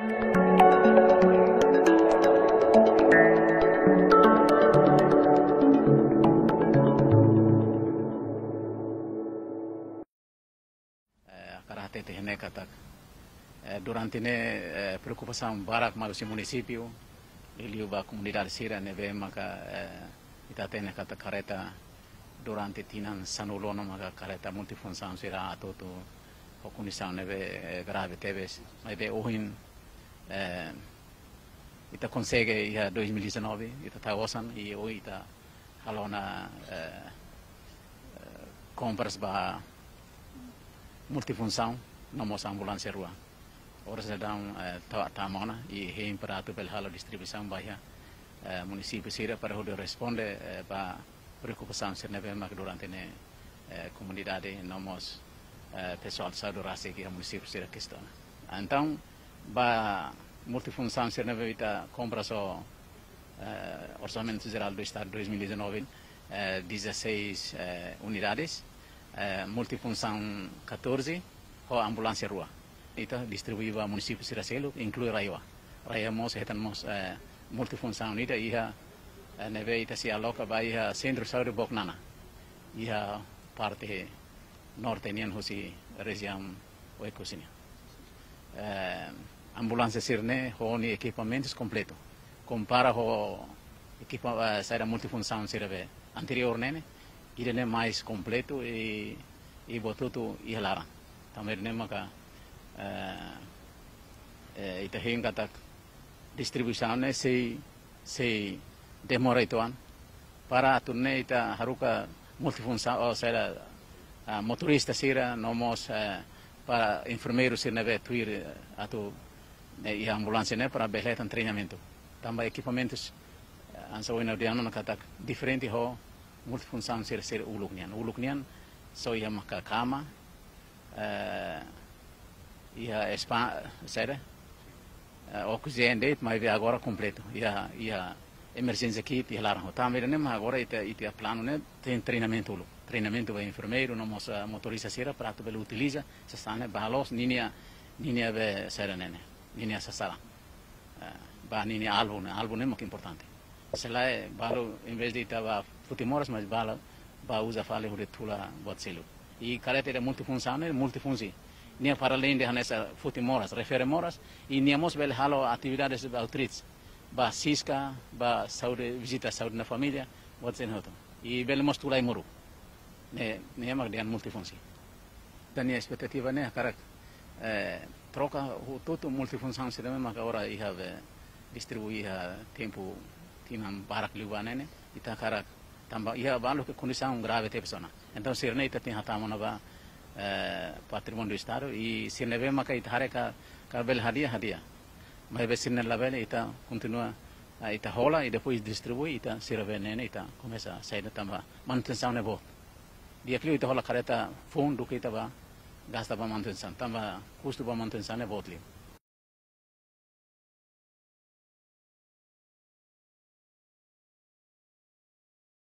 Durante a preocupação barak mais o município, ele a comunidade sira neve maka ita tem kata careta durante tinan sanulona maka careta multifunção sira atoto a condição neve grave teves, mas be ohin ita consegue ia 2019 ita tawasan e o ita halona compras ba multifunção na nossa ambulância rua. Ora sedang tamona e reimprato pel halo distribuição baia município sira para poder responder para preocupação ser neve mak durante ne comunidade nomos pessoal saúde raça que o município sira questão. Então ba multifunção ser neve ita compra só orçamento geral do estado 2019 16 unidades multifunção 14 ou ambulância rua. Ita distribuíva ao município de Siracelo, inclui Raiwa. Raiwa mos retamos multifunção ita iha neve ita se aloca vai iha centro saúde Boknana. Iha parte norte nian hosi região Oecosinia. Ambulância sirne honi equipamentos completo. Compara ho saída multifunção sirve anterior nene, irene mais completo e botuto iha larang. Também nema ka ita hinga tak distribuição ne se demora ituan para turne ita haruka multifunção ou seja motorista sira nomos para enfermeiro sira neve tuir atu e ambulância ne para beletan treinamento também equipamentos ansa wina diano na katak diferente ho multifunção sira uluknian so ia maka kama ia sério oxigênio deit mas agora completo ia emergência kit ia larang também né mas agora ita plano né tem treinamento vai enfermeiro não moça motorista sira para tu belo utiliza se stane balos ninia be sério né ninia sasala ba ninia alvo né muito importante se lá balo em vez de ita futimoras mas bala ba usa fale o retula botselo e careta é multifunção nia para além de nessa futimoras, referemoras e niamos bel halo atividades de outreach, ba siska, ba saúde, visita saúde na família, what's hoto. E bel mostulai muru. Ne mag dian multifunsi. Dania expectativa ne karak troca o todo multifunção se deve mag agora I have distribuir tempo tinam barak libanene ita karak tamba ia balu que condição grave te persona. Então sirne ita tin hatamona ba patrimônio do estado e se neve maka ita hareka kabel hadia mas be sinna label ita continua ita rola e depois distribui ita sirve nene ita começa a sair tamba manutenção ne bot dia que ita rola careta fundo que ita ba gasta ba manutenção tamba custo ba manutenção ne bot li